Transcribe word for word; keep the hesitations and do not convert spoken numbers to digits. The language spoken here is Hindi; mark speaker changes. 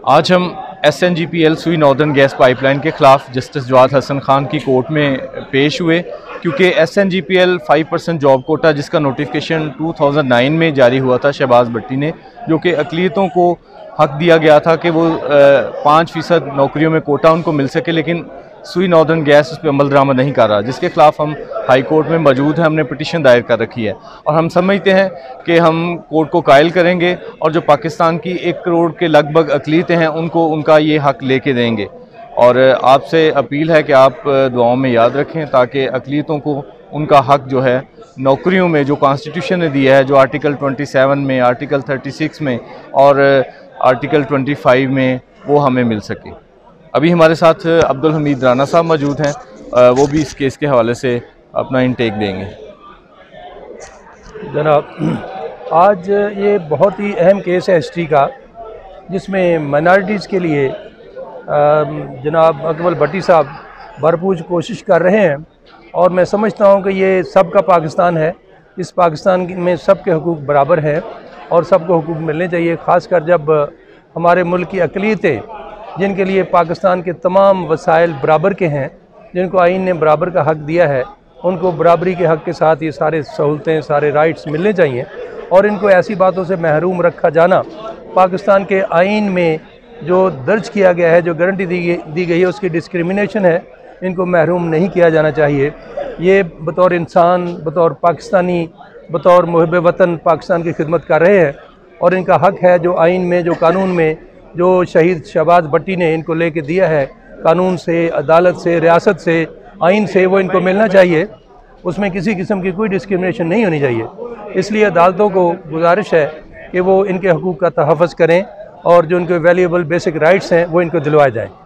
Speaker 1: आज हम S N G P L Sui northern gas pipeline के ख़िलाफ़ जस्टिस जवाद हसन खान की कोर्ट में पेश हुए, क्योंकि S N G P L five percent job quota जिसका नोटिफिकेशन टू थाउजेंड नाइन में जारी हुआ था शहबाज भट्टी ने, जो कि अक़लियतों को हक दिया गया था कि वो पाँच फ़ीसद नौकरियों में कोटा उनको मिल सके, लेकिन सुई नॉर्दर्न गैस उस पर अमल दरामद नहीं कर रहा, जिसके ख़िलाफ़ हम हाई कोर्ट में मौजूद हैं। हमने पिटीशन दायर कर रखी है और हम समझते हैं कि हम कोर्ट को कायल करेंगे और जो पाकिस्तान की एक करोड़ के लगभग अक़लियतें हैं उनको उनका ये हक़ लेके देंगे। और आपसे अपील है कि आप दुआओं में याद रखें ताकि अक़लियतों को उनका हक़ जो है नौकरियों में जो कॉन्स्टिट्यूशन ने दिया है, जो आर्टिकल ट्वेंटी सेवन में, आर्टिकल थर्टी सिक्स में और आर्टिकल ट्वेंटी फाइव में, वो हमें मिल सके। अभी हमारे साथ अब्दुल हमीद राना साहब मौजूद हैं, वो भी इस केस के हवाले से अपना इंटेक देंगे।
Speaker 2: जनाब, आज ये बहुत ही अहम केस है हिस्ट्री का, जिसमें माइनॉरिटीज़ के लिए जनाब अकबर भट्टी साहब भरपूर कोशिश कर रहे हैं और मैं समझता हूँ कि ये सबका पाकिस्तान है। इस पाकिस्तान में सबके हुकूक बराबर हैं और सबको हुकूक मिलने चाहिए, ख़ासकर जब हमारे मुल्क की अक़लियतें जिनके लिए पाकिस्तान के तमाम वसाइल बराबर के हैं, जिनको आइन ने बराबर का हक़ दिया है, उनको बराबरी के हक़ के साथ ये सारे सहूलतें, सारे राइट्स मिलने चाहिए। और इनको ऐसी बातों से महरूम रखा जाना, पाकिस्तान के आइन में जो दर्ज किया गया है, जो गारंटी दी दी गई है, उसकी डिस्क्रिमिनेशन है। इनको महरूम नहीं किया जाना चाहिए। ये बतौर इंसान, बतौर पाकिस्तानी, बतौर मुहिब वतन पाकिस्तान की खिदमत कर रहे हैं और इनका हक़ है जो आइन में, जो कानून में, जो शहीद शहबाज भट्टी ने इनको लेके दिया है, कानून से, अदालत से, रियासत से, आइन से, वो इनको मिलना चाहिए। उसमें किसी किस्म की कोई डिस्क्रिमिनेशन नहीं होनी चाहिए। इसलिए अदालतों को गुजारिश है कि वो इनके हकूक़ का तहफ़्फ़ुज़ करें और जो इनके वैल्यूएबल बेसिक राइट्स हैं वो इनको दिलवाए जाएँ।